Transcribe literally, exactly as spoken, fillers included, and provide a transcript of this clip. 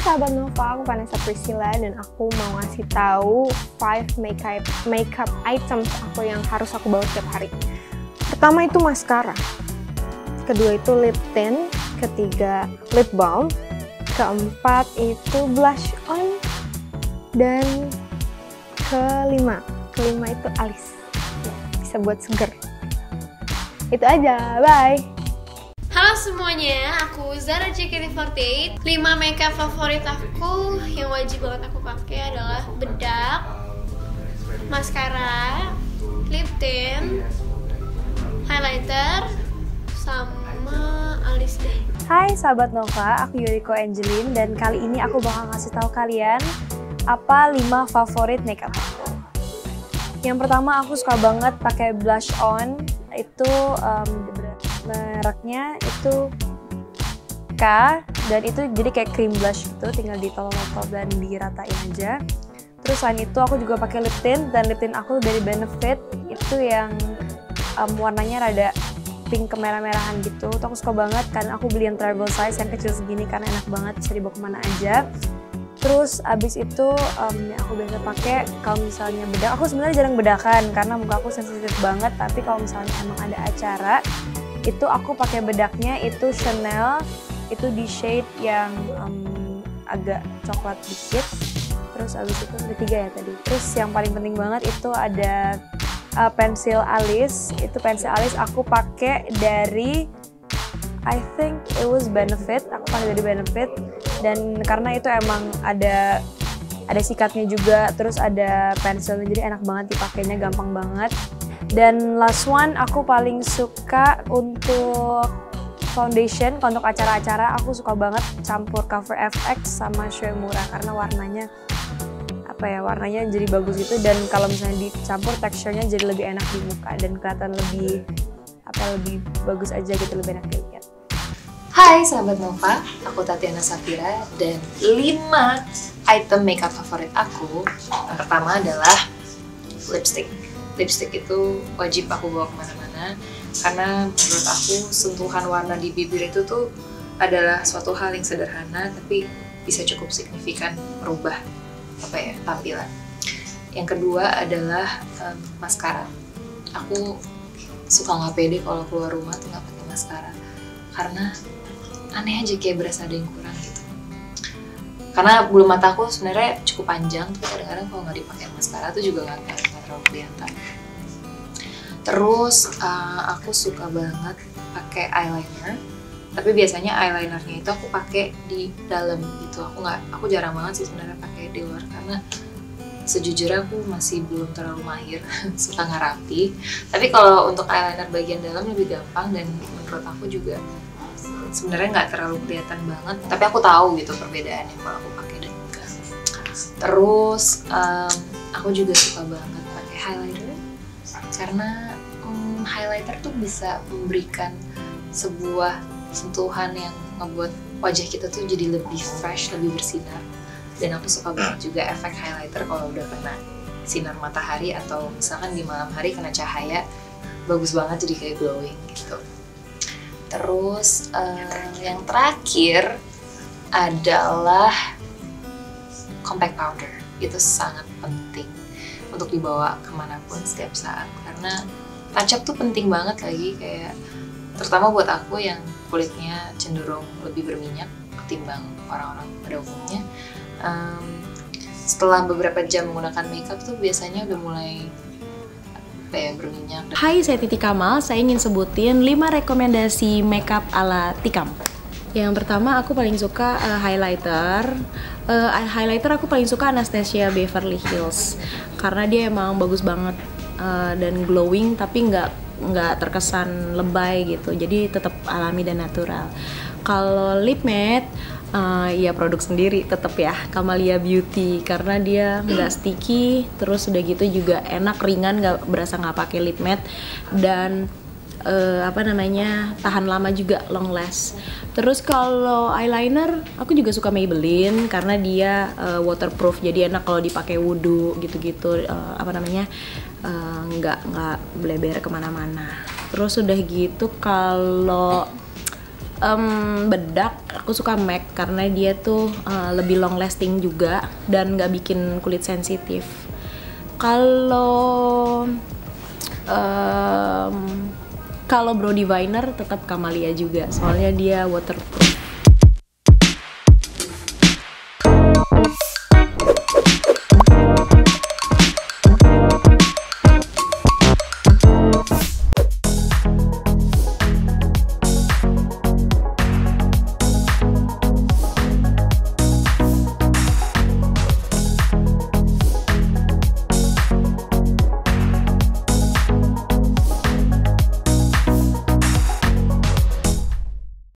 sahabat Nova, aku Vanessa Priscilla dan aku mau ngasih tahu five makeup makeup items aku yang harus aku bawa setiap hari. Pertama itu maskara, kedua itu lip tint, ketiga lip balm, keempat itu blush on, dan kelima, kelima itu alis, bisa buat seger. Itu aja, bye! Halo semuanya, aku Zara J K T empat delapan. lima makeup favorit aku yang wajib banget aku pakai adalah bedak, maskara, lip tint, highlighter, sama alis deh. Hai sahabat Nova, aku Yuriko Angelin dan kali ini aku bakal ngasih tahu kalian apa lima favorit makeup aku. Yang pertama aku suka banget pakai blush on, itu um, mereknya itu K, dan itu jadi kayak cream blush gitu, tinggal ditolong-tolong dan diratain aja. Terus selain itu aku juga pakai lip tint, dan lip tint aku dari Benefit itu yang um, warnanya rada pink kemerah-merahan gitu. Itu aku suka banget karena aku beli yang travel size yang kecil segini karena enak banget, bisa dibawa kemana aja. Terus abis itu um, yang aku biasa pakai kalau misalnya bedak, aku sebenarnya jarang bedakan karena muka aku sensitif banget. Tapi kalau misalnya emang ada acara, itu aku pakai bedaknya itu Chanel, itu di shade yang um, agak coklat dikit. Terus abis itu ada tiga ya tadi. Terus yang paling penting banget itu ada uh, pensil alis. Itu pensil alis aku pakai dari I think it was Benefit, aku pakai dari Benefit, dan karena itu emang ada ada sikatnya juga, terus ada pensilnya, jadi enak banget dipakainya, gampang banget. Dan last one, aku paling suka untuk foundation, untuk acara-acara aku suka banget campur Cover F X sama Shea Mura karena warnanya apa ya, warnanya jadi bagus gitu, dan kalau misalnya dicampur teksturnya jadi lebih enak di muka dan kelihatan lebih apa lebih bagus aja gitu, lebih enak dilihat. Hai sahabat Nova, aku Tatiana Safira dan lima item makeup favorit aku. Yang pertama adalah lipstick. Lipstick itu wajib aku bawa kemana-mana karena menurut aku sentuhan warna di bibir itu tuh adalah suatu hal yang sederhana tapi bisa cukup signifikan merubah apa ya tampilan. Yang kedua adalah um, maskara. Aku suka nggak pede kalau keluar rumah tuh nggak pakai maskara karena aneh aja, kayak berasa ada yang kurang gitu. Karena bulu mata aku sebenarnya cukup panjang, tapi kadang-kadang kalau nggak dipakai maskara tuh juga nggak terlalu kelihatan. Terus uh, aku suka banget pakai eyeliner, tapi biasanya eyelinernya itu aku pakai di dalam gitu. Aku nggak, aku jarang banget sih sebenarnya pakai di luar karena sejujurnya aku masih belum terlalu mahir, suka nggak rapi. Tapi kalau untuk eyeliner bagian dalam lebih gampang dan menurut aku juga sebenarnya nggak terlalu kelihatan banget, tapi aku tahu gitu perbedaannya kalau aku pakai dan enggak. Terus um, aku juga suka banget pakai highlighter karena um, highlighter tuh bisa memberikan sebuah sentuhan yang ngebuat wajah kita tuh jadi lebih fresh, lebih bersinar. Dan aku suka banget juga efek highlighter kalau udah kena sinar matahari atau misalkan di malam hari kena cahaya, bagus banget jadi kayak glowing gitu. Terus uh, yang terakhir adalah compact powder. Itu sangat penting untuk dibawa kemanapun setiap saat karena touch up tuh penting banget lagi, kayak terutama buat aku yang kulitnya cenderung lebih berminyak ketimbang orang-orang pada umumnya. Um, setelah beberapa jam menggunakan makeup tuh biasanya udah mulai kayak berminyak. Hai, saya Titi Kamal. Saya ingin sebutin lima rekomendasi makeup ala Tikam. Yang pertama, aku paling suka uh, highlighter. Uh, highlighter aku paling suka Anastasia Beverly Hills karena dia emang bagus banget uh, dan glowing, tapi nggak nggak terkesan lebay gitu. Jadi tetap alami dan natural. Kalau lip matte, Uh, ya produk sendiri tetap ya, Camellia Beauty, karena dia nggak sticky, terus udah gitu juga enak, ringan, nggak berasa nggak pakai lip matte, dan uh, apa namanya tahan lama juga, long last. Terus kalau eyeliner aku juga suka Maybelline karena dia uh, waterproof, jadi enak kalau dipakai wudhu gitu-gitu, uh, apa namanya uh, nggak nggak bleber kemana-mana. Terus udah gitu kalau Um, bedak aku suka M A C karena dia tuh uh, lebih long lasting juga dan nggak bikin kulit sensitif. Kalau um, kalau brow diviner tetap Camellia juga, soalnya dia waterproof.